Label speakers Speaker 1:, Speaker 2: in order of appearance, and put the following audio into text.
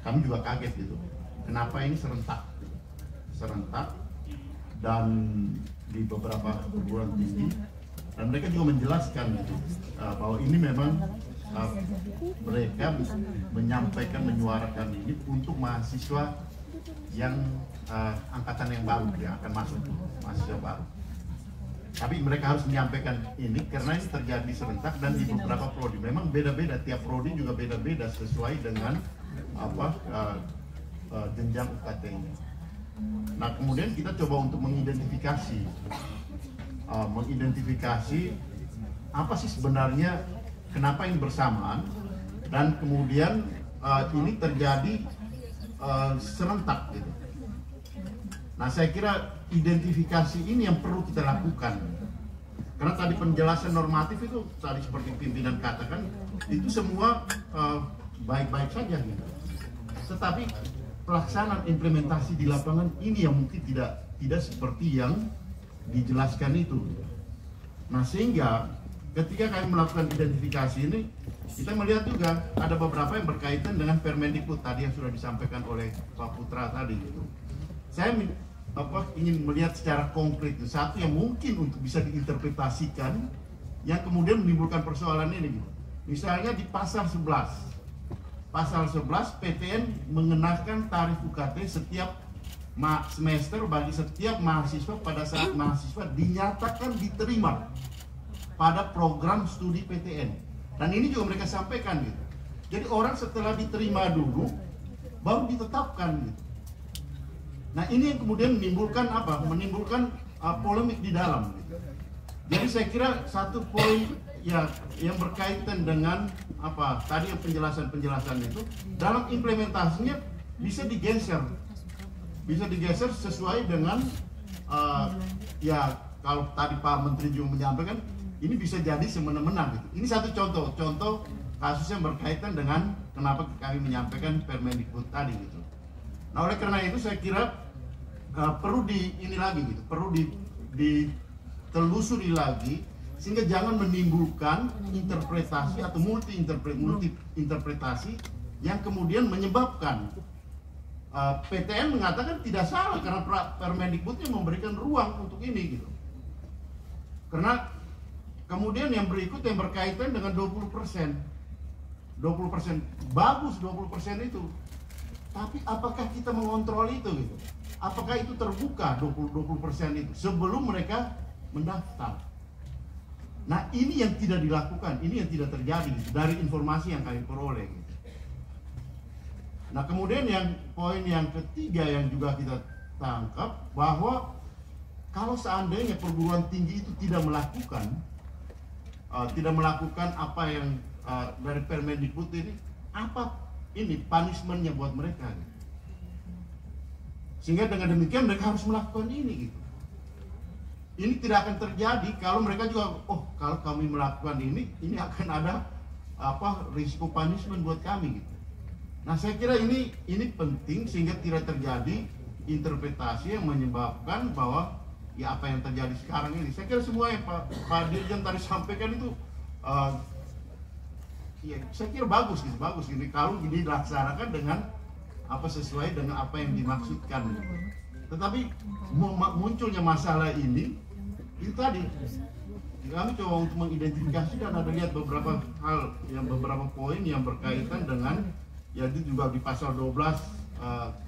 Speaker 1: kami juga kaget gitu. Kenapa ini serentak dan di beberapa perguruan tinggi, dan mereka juga menjelaskan gitu, bahwa ini memang mereka menyampaikan, menyuarakan ini untuk mahasiswa yang angkatan yang baru yang akan masuk, mahasiswa baru. Tapi mereka harus menyampaikan ini karena ini terjadi serentak dan di beberapa prodi. Memang beda-beda, tiap prodi juga beda-beda sesuai dengan jenjang UKT-nya. Nah, kemudian kita coba untuk mengidentifikasi apa sih sebenarnya, kenapa ini bersamaan, dan kemudian ini terjadi serentak gitu. Nah, saya kira identifikasi ini yang perlu kita lakukan, karena tadi penjelasan normatif itu tadi seperti pimpinan katakan itu semua baik-baik saja gitu. Tetapi pelaksanaan implementasi di lapangan ini yang mungkin tidak seperti yang dijelaskan itu. Nah, sehingga ketika kami melakukan identifikasi ini, kita melihat juga ada beberapa yang berkaitan dengan Permendikbud tadi yang sudah disampaikan oleh Pak Putra tadi gitu. Saya ingin melihat secara konkret satu yang mungkin untuk bisa diinterpretasikan yang kemudian menimbulkan persoalan ini gitu. Misalnya di pasal 11 PTN mengenakan tarif UKT setiap semester bagi setiap mahasiswa pada saat mahasiswa dinyatakan diterima pada program studi PTN. Dan ini juga mereka sampaikan gitu. Jadi orang setelah diterima dulu baru ditetapkan gitu. Nah, ini yang kemudian menimbulkan apa? Menimbulkan polemik di dalam gitu. Jadi saya kira satu poin ya yang berkaitan dengan apa tadi yang penjelasan itu dalam implementasinya bisa digeser sesuai dengan ya kalau tadi Pak Menteri juga menyampaikan ini bisa jadi semena-mena gitu. Ini satu contoh kasus yang berkaitan dengan kenapa kami menyampaikan Permendikbud tadi gitu. Nah, oleh karena itu saya kira perlu ditelusuri lagi sehingga jangan menimbulkan interpretasi atau multi interpretasi yang kemudian menyebabkan PTN mengatakan tidak salah karena Permendikbudnya memberikan ruang untuk ini gitu. Karena kemudian yang berikut yang berkaitan dengan 20%. Bagus 20% itu. Tapi apakah kita mengontrol itu gitu? Apakah itu terbuka 20% itu sebelum mereka mendaftar? Nah, ini yang tidak dilakukan, ini yang tidak terjadi gitu, dari informasi yang kami peroleh gitu. Nah, kemudian poin yang ketiga yang juga kita tangkap bahwa kalau seandainya perguruan tinggi itu tidak melakukan apa yang dari Permendikbud ini, apa ini punishment-nya buat mereka gitu. Sehingga dengan demikian mereka harus melakukan ini gitu. Ini tidak akan terjadi kalau mereka juga kalau kami melakukan ini akan ada risiko punishment buat kami gitu. Nah, saya kira ini penting sehingga tidak terjadi interpretasi yang menyebabkan bahwa ya apa yang terjadi sekarang ini. Saya kira semua yang Pak Dirjen tadi sampaikan itu ya saya kira bagus ini kalau ini dilaksanakan dengan sesuai dengan apa yang dimaksudkan. Tetapi munculnya masalah ini itu tadi kami coba untuk mengidentifikasi dan ada lihat beberapa poin yang berkaitan dengan ya itu juga di pasal 12